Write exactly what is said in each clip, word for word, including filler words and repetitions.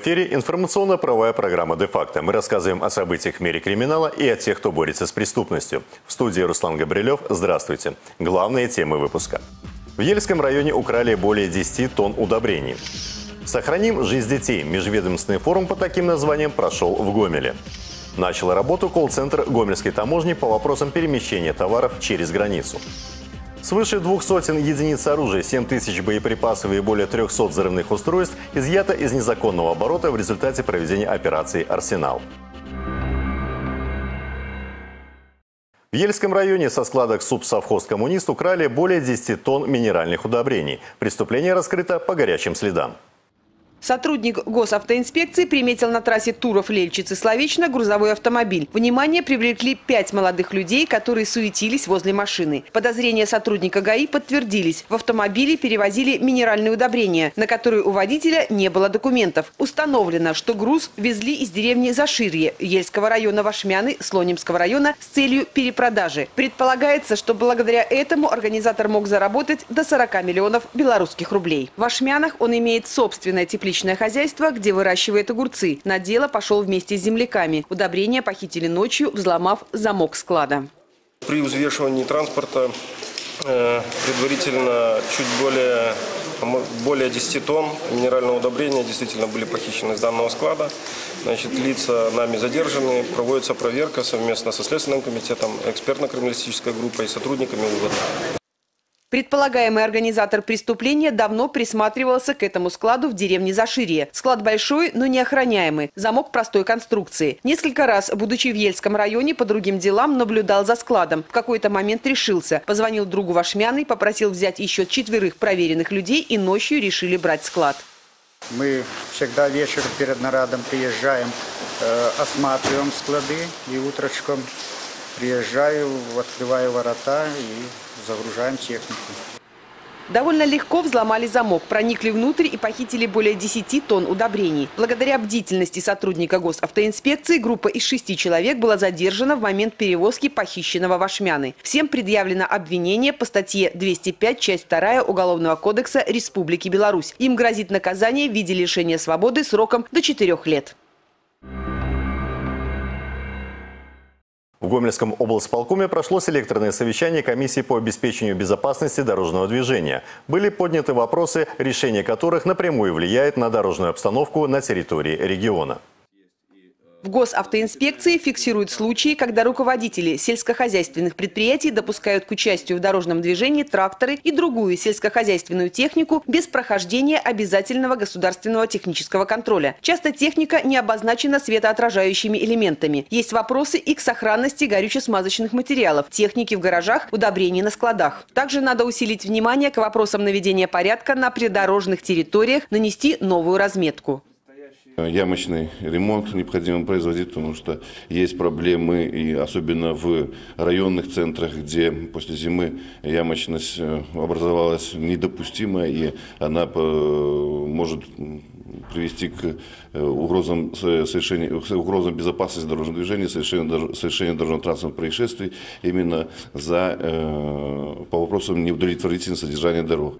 эфире информационно-правовая программа «Де-факто». Мы рассказываем о событиях в мире криминала и о тех, кто борется с преступностью. В студии Руслан Габрилев. Здравствуйте. Главные темы выпуска. В Ельском районе украли более десяти тонн удобрений. Сохраним жизнь детей. Межведомственный форум по таким названиям прошел в Гомеле. Начал работу колл-центр Гомельской таможни по вопросам перемещения товаров через границу. Свыше двух сотен единиц оружия, семь тысяч боеприпасов и более трёхсот взрывных устройств изъято из незаконного оборота в результате проведения операции «Арсенал». В Ельском районе со складок субсовхоз «Коммунист» украли более десяти тонн минеральных удобрений. Преступление раскрыто по горячим следам. Сотрудник госавтоинспекции приметил на трассе Туров-Лельчицы-Словечно грузовой автомобиль. Внимание привлекли пять молодых людей, которые суетились возле машины. Подозрения сотрудника ГАИ подтвердились. В автомобиле перевозили минеральные удобрения, на которые у водителя не было документов. Установлено, что груз везли из деревни Заширье Ельского района Вашмяны Слонимского района с целью перепродажи. Предполагается, что благодаря этому организатор мог заработать до сорока миллионов белорусских рублей. В Вашмянах он имеет собственное тепличное Личное хозяйство, где выращивает огурцы. На дело пошел вместе с земляками. Удобрения похитили ночью, взломав замок склада. При взвешивании транспорта э, предварительно чуть более, более десяти тонн минерального удобрения действительно были похищены с данного склада. Значит, лица нами задержаны. Проводится проверка совместно со Следственным комитетом, экспертно-криминалистической группой и сотрудниками УВД. Предполагаемый организатор преступления давно присматривался к этому складу в деревне Заширье. Склад большой, но не охраняемый. Замок простой конструкции. Несколько раз, будучи в Ельском районе, по другим делам наблюдал за складом. В какой-то момент решился. Позвонил другу Вашмяной, попросил взять еще четверых проверенных людей и ночью решили брать склад. Мы всегда вечером перед нарадом приезжаем, э, осматриваем склады и утречком приезжаю, открываю ворота и загружаем технику. Довольно легко взломали замок, проникли внутрь и похитили более десяти тонн удобрений. Благодаря бдительности сотрудника госавтоинспекции группа из шести человек была задержана в момент перевозки похищенного Вашмяны. Всем предъявлено обвинение по статье двести пять, часть вторая Уголовного кодекса Республики Беларусь. Им грозит наказание в виде лишения свободы сроком до четырёх лет. В Гомельском облсполкоме прошло селекторное совещание комиссии по обеспечению безопасности дорожного движения. Были подняты вопросы, решение которых напрямую влияет на дорожную обстановку на территории региона. В госавтоинспекции фиксируют случаи, когда руководители сельскохозяйственных предприятий допускают к участию в дорожном движении тракторы и другую сельскохозяйственную технику без прохождения обязательного государственного технического контроля. Часто техника не обозначена светоотражающими элементами. Есть вопросы и к сохранности горюче-смазочных материалов, техники в гаражах, удобрений на складах. Также надо усилить внимание к вопросам наведения порядка на придорожных территориях, нанести новую разметку. Ямочный ремонт необходимо производить, потому что есть проблемы, и особенно в районных центрах, где после зимы ямочность образовалась недопустимая, и она может привести к угрозам, совершения, угрозам безопасности дорожного движения, совершению, совершению дорожно-транспортных происшествий именно за, по вопросам неудовлетворительного содержания дорог.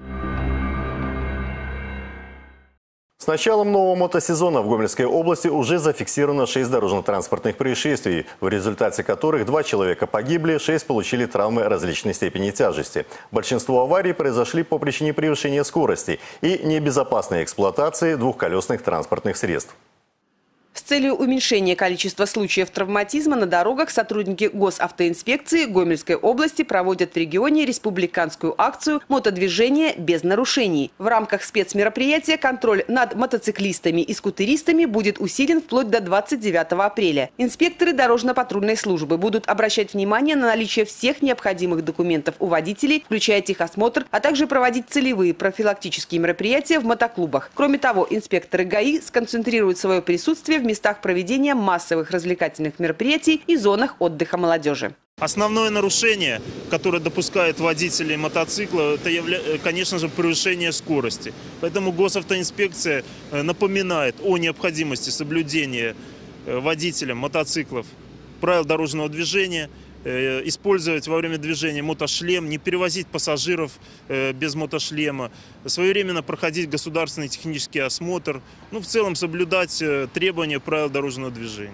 С началом нового мотосезона в Гомельской области уже зафиксировано шесть дорожно-транспортных происшествий, в результате которых два человека погибли, шесть получили травмы различной степени тяжести. Большинство аварий произошли по причине превышения скорости и небезопасной эксплуатации двухколесных транспортных средств. С целью уменьшения количества случаев травматизма на дорогах сотрудники госавтоинспекции Гомельской области проводят в регионе республиканскую акцию «Мотодвижение без нарушений». В рамках спецмероприятия контроль над мотоциклистами и скутеристами будет усилен вплоть до двадцать девятого апреля. Инспекторы дорожно-патрульной службы будут обращать внимание на наличие всех необходимых документов у водителей, включая техосмотр, а также проводить целевые профилактические мероприятия в мотоклубах. Кроме того, инспекторы ГАИ сконцентрируют свое присутствие в местах проведения массовых развлекательных мероприятий и зонах отдыха молодежи. Основное нарушение, которое допускают водители мотоцикла, это, конечно же, превышение скорости. Поэтому госавтоинспекция напоминает о необходимости соблюдения водителям мотоциклов правил дорожного движения, использовать во время движения мотошлем, не перевозить пассажиров без мотошлема, своевременно проходить государственный технический осмотр, ну, в целом соблюдать требования правил дорожного движения.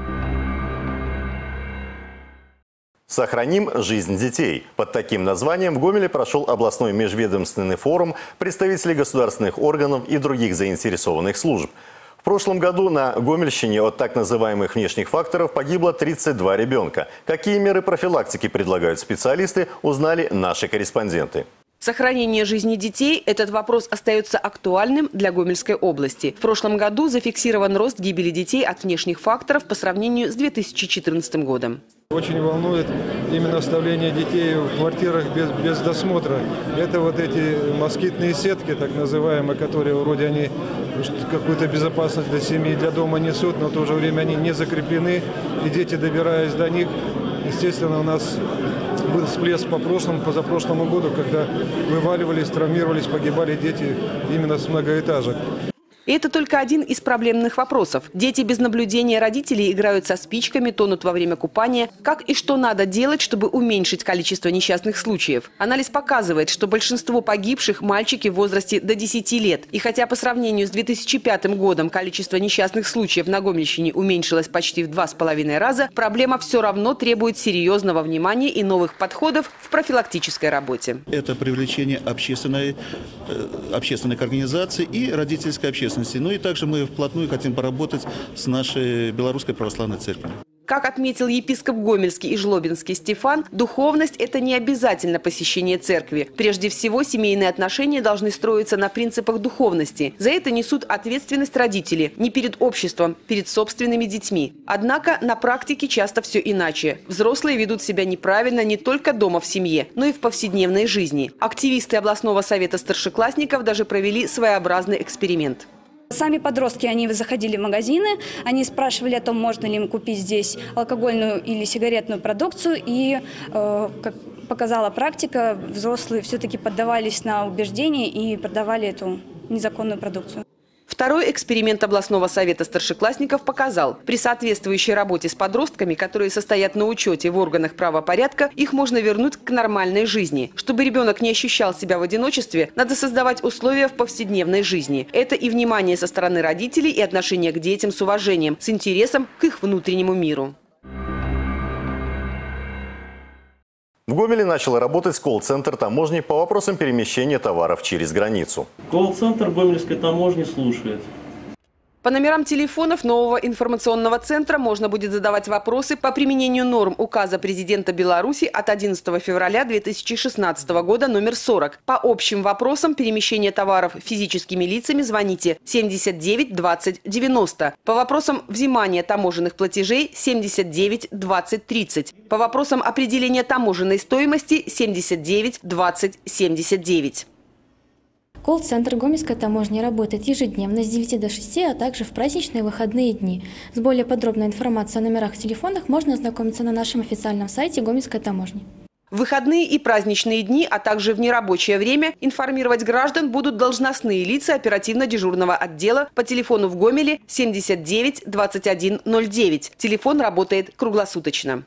«Сохраним жизнь детей». Под таким названием в Гомеле прошел областной межведомственный форум представителей государственных органов и других заинтересованных служб. В прошлом году на Гомельщине от так называемых внешних факторов погибло тридцать два ребенка. Какие меры профилактики предлагают специалисты, узнали наши корреспонденты. Сохранение жизни детей – этот вопрос остается актуальным для Гомельской области. В прошлом году зафиксирован рост гибели детей от внешних факторов по сравнению с две тысячи четырнадцатым годом. Очень волнует именно оставление детей в квартирах без, без досмотра. Это вот эти москитные сетки, так называемые, которые вроде они какую-то безопасность для семьи, для дома несут, но в то же время они не закреплены. И дети, добираясь до них, естественно, у нас был всплеск по прошлому, позапрошлому году, когда вываливались, травмировались, погибали дети именно с многоэтажек. И это только один из проблемных вопросов. Дети без наблюдения родителей играют со спичками, тонут во время купания. Как и что надо делать, чтобы уменьшить количество несчастных случаев? Анализ показывает, что большинство погибших – мальчики в возрасте до десяти лет. И хотя по сравнению с две тысячи пятым годом количество несчастных случаев на Гомельщине уменьшилось почти в два с половиной раза, проблема все равно требует серьезного внимания и новых подходов в профилактической работе. Это привлечение общественной, общественных организаций и родительской общественности. Ну и также мы вплотную хотим поработать с нашей Белорусской православной церковью. Как отметил епископ Гомельский и Жлобинский Стефан, духовность – это не обязательно посещение церкви. Прежде всего, семейные отношения должны строиться на принципах духовности. За это несут ответственность родители. Не перед обществом, перед собственными детьми. Однако на практике часто все иначе. Взрослые ведут себя неправильно не только дома в семье, но и в повседневной жизни. Активисты областного совета старшеклассников даже провели своеобразный эксперимент. Сами подростки, они заходили в магазины, они спрашивали о том, можно ли им купить здесь алкогольную или сигаретную продукцию. И, э, как показала практика, взрослые все-таки поддавались на убеждения и продавали эту незаконную продукцию. Второй эксперимент областного совета старшеклассников показал, при соответствующей работе с подростками, которые состоят на учете в органах правопорядка, их можно вернуть к нормальной жизни. Чтобы ребенок не ощущал себя в одиночестве, надо создавать условия в повседневной жизни. Это и внимание со стороны родителей, и отношение к детям с уважением, с интересом к их внутреннему миру. В Гомеле начал работать колл-центр таможни по вопросам перемещения товаров через границу. Колл-центр Гомельской таможни слушает. По номерам телефонов нового информационного центра можно будет задавать вопросы по применению норм указа президента Беларуси от одиннадцатого февраля две тысячи шестнадцатого года номер сорок. По общим вопросам перемещения товаров физическими лицами звоните семьдесят девять двадцать девяносто. По вопросам взимания таможенных платежей семьдесят девять двадцать тридцать. По вопросам определения таможенной стоимости семьдесят девять двадцать семьдесят девять. Колл-центр Гомельской таможни работает ежедневно с девяти до шести, а также в праздничные и выходные дни. С более подробной информацией о номерах телефонов можно ознакомиться на нашем официальном сайте Гомельской таможни. В выходные и праздничные дни, а также в нерабочее время информировать граждан будут должностные лица оперативно-дежурного отдела по телефону в Гомеле семьдесят девять двадцать один ноль девять. Телефон работает круглосуточно.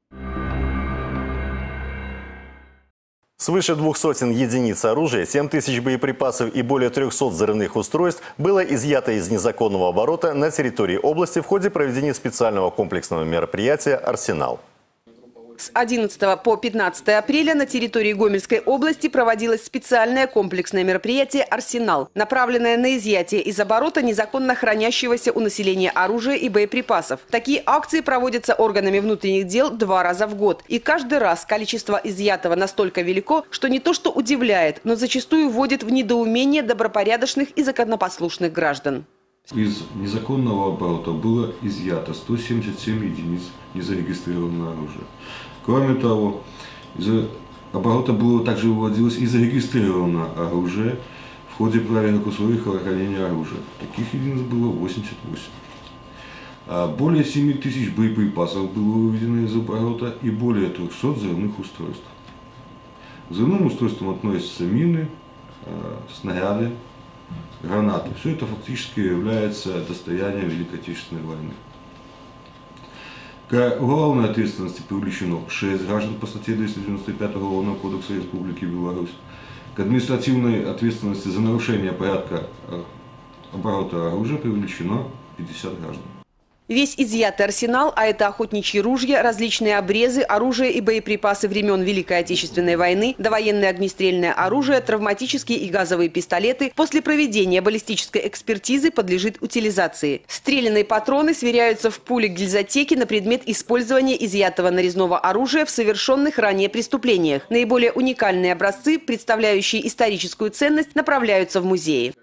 Свыше двух сотен единиц оружия, семь тысяч боеприпасов и более трёхсот взрывных устройств было изъято из незаконного оборота на территории области в ходе проведения специального комплексного мероприятия «Арсенал». С одиннадцатого по пятнадцатое апреля на территории Гомельской области проводилось специальное комплексное мероприятие «Арсенал», направленное на изъятие из оборота незаконно хранящегося у населения оружия и боеприпасов. Такие акции проводятся органами внутренних дел два раза в год. И каждый раз количество изъятого настолько велико, что не то что удивляет, но зачастую вводит в недоумение добропорядочных и законопослушных граждан. Из незаконного оборота было изъято сто семьдесят семь единиц незарегистрированного оружия. Кроме того, из оборота было также выводилось и зарегистрированное оружие в ходе проверок условий хранения оружия. Таких единиц было восемьдесят восемь. А более семи тысяч боеприпасов было выведено из оборота и более трёхсот взрывных устройств. К взрывным устройствам относятся мины, снаряды, гранаты. Все это фактически является достоянием Великой Отечественной войны. К уголовной ответственности привлечено шесть граждан по статье двести девяносто пять Уголовного кодекса Республики Беларусь. К административной ответственности за нарушение порядка оборота оружия привлечено пятьдесят граждан. Весь изъятый арсенал, а это охотничьи ружья, различные обрезы, оружие и боеприпасы времен Великой Отечественной войны, довоенное огнестрельное оружие, травматические и газовые пистолеты, после проведения баллистической экспертизы подлежит утилизации. Стрелянные патроны сверяются в пуле-гильзотеке на предмет использования изъятого нарезного оружия в совершенных ранее преступлениях. Наиболее уникальные образцы, представляющие историческую ценность, направляются в музеи.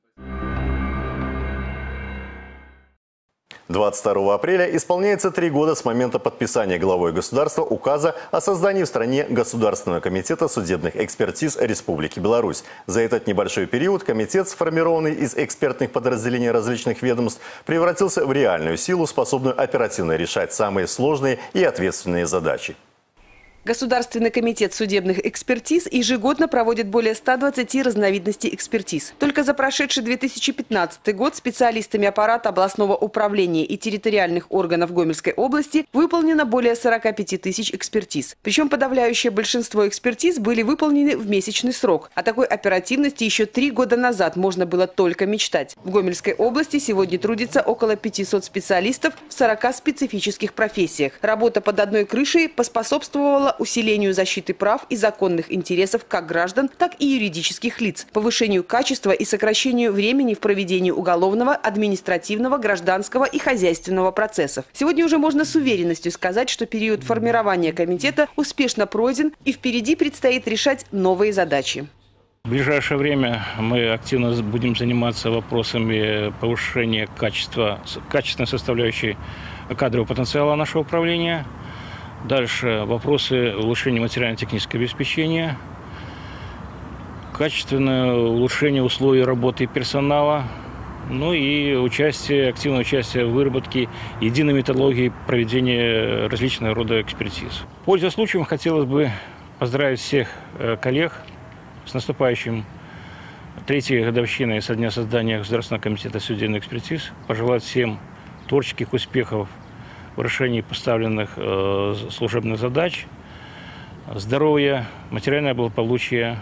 двадцать второго апреля исполняется три года с момента подписания главой государства указа о создании в стране Государственного комитета судебных экспертиз Республики Беларусь. За этот небольшой период комитет, сформированный из экспертных подразделений различных ведомств, превратился в реальную силу, способную оперативно решать самые сложные и ответственные задачи. Государственный комитет судебных экспертиз ежегодно проводит более ста двадцати разновидностей экспертиз. Только за прошедший две тысячи пятнадцатый год специалистами аппарата областного управления и территориальных органов Гомельской области выполнено более сорока пяти тысяч экспертиз. Причем подавляющее большинство экспертиз были выполнены в месячный срок. О такой оперативности еще три года назад можно было только мечтать. В Гомельской области сегодня трудится около пятисот специалистов в сорока специфических профессиях. Работа под одной крышей поспособствовала усилению защиты прав и законных интересов как граждан, так и юридических лиц, повышению качества и сокращению времени в проведении уголовного, административного, гражданского и хозяйственного процессов. Сегодня уже можно с уверенностью сказать, что период формирования комитета успешно пройден и впереди предстоит решать новые задачи. В ближайшее время мы активно будем заниматься вопросами повышения качества, качественной составляющей кадрового потенциала нашего управления. Дальше вопросы улучшения материально-технического обеспечения, качественное улучшение условий работы персонала, ну и участие, активное участие в выработке единой методологии проведения различного рода экспертиз. Пользуясь случаем, хотелось бы поздравить всех коллег с наступающим третьей годовщиной со дня создания Государственного комитета судебных экспертиз, пожелать всем творческих успехов в решении поставленных э, служебных задач, здоровья, материальное благополучие.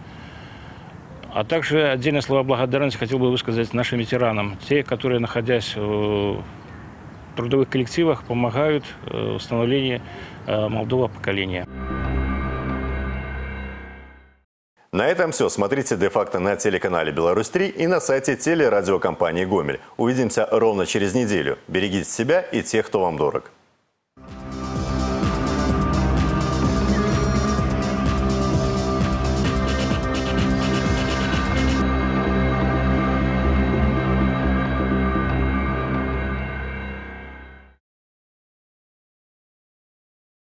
А также отдельные слова благодарности хотел бы высказать нашим ветеранам, те, которые, находясь в трудовых коллективах, помогают в становлении э, молодого поколения. На этом все. Смотрите «Де-факто» на телеканале «Беларусь три» и на сайте телерадиокомпании «Гомель». Увидимся ровно через неделю. Берегите себя и тех, кто вам дорог.